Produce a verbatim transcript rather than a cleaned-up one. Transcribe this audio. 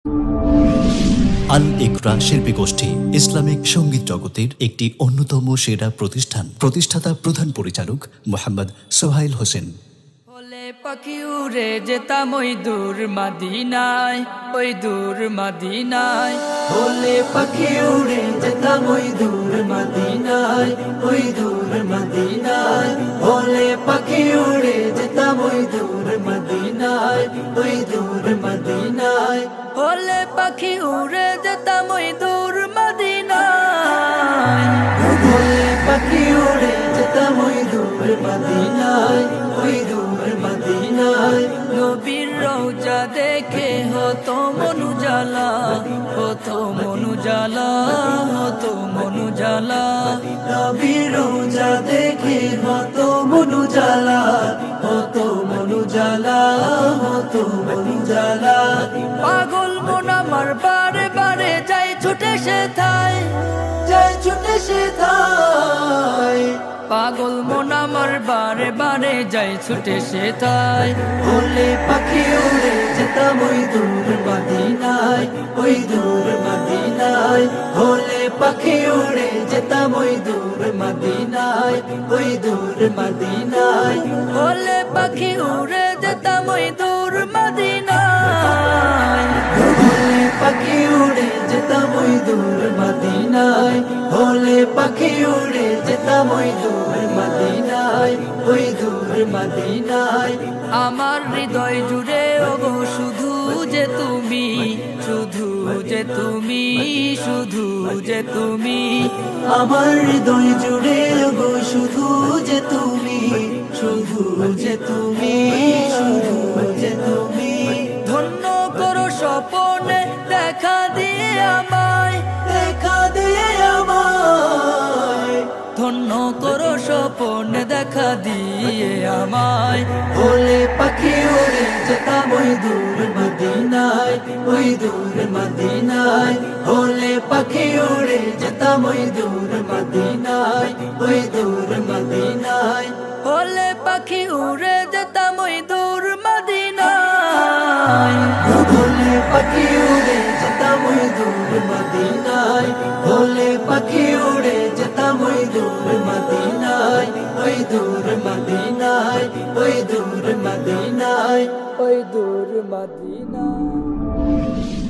আল ইকরা শিল্পী গোষ্ঠী ইসলামিক সঙ্গীত জগতের একটি অন্যতম সেরা প্রতিষ্ঠান। প্রতিষ্ঠাতা প্রধান পরিচালক মোহাম্মদ সোহাইল হোসেন। বলে পাখি উড়ে যেতাম ওই দূর মদিনায়, ওই দূর মদিনায়। বলে পাখি উড়ে যেতাম ওই দূর মদিনায়, ওই দূর মদিনায়। বলে পাখি উড়ে যেতাম ওই দূর মদিনায়, ওই দূর মদিনায়। বলে পাখি উড়ে যেতাম ওই দূর মদিনায়। বলে পাখি উড়ে যেতাম ওই দূর মদিনায়, ওই দূর মদিনায়। নবীর রওজা দেখে হতো মনু জ্বালা, হতো মনু জ্বালা, হতো মনু জ্বালা। নবীর রওজা দেখে হতো মনু জ্বালা, হতো মনু জ্বালা, হতো মনু জ্বালা। পাগল মন আমার বারে বারে যাই ছুটে সেথায়, যাই ছুটে সেথায়। পাগল মন আমার বারে বারে যাই ছুটে সেথায়। বলে পাখি উড়ে যেতাম ওই দূর মদিনায়, ওই দূর মদিনায়। বলে পাখি উড়ে যেতাম ওই দূর মদিনায়, ওই দূর মদিনায়। বলে পাখি উড়ে যেতাম ওই দূর মদিনায়। বলে পাখি উড়ে যেতাম ওই দূর মদিনায়। বলে পাখি উড়ে যেতাম ওই দূর মদিনায়, ওই দূর মদিনায়। আমার হৃদয় জুড়ে ওগো শুধু যে তুমি, শুধু যে তুমি, শুধু যে তুমি। আমার হৃদয় জুড়ে ওগো শুধু যে তুমি, শুধু যে তুমি, শুধু যে তুমি। ধন্য করো স্বপনে দেখা দিয়ে আমায়, দেখা দিয়ে আমায়। ধন্য করো স্বপনে দেখা দিয়ে আমায়। বলে পাখি উড়ে যেতাম ওই দূর মদিনায়, ওই দূর মদিনায়। বলে পাখি উড়ে যেতাম ওই দূর মদিনায়, ওই দূর মদিনায়। বলে পাখি উড়ে যেতাম ওই দূর মদিনায়। বলে পাখি উড়ে যেতাম ওই দূর মদিনায়। বলে পাখি উড়ে যেতাম ওই দূর মদিনায়, ওই দূর মদিনায়, ওই দূর মদিনায়, ওই দূর মদিনায়।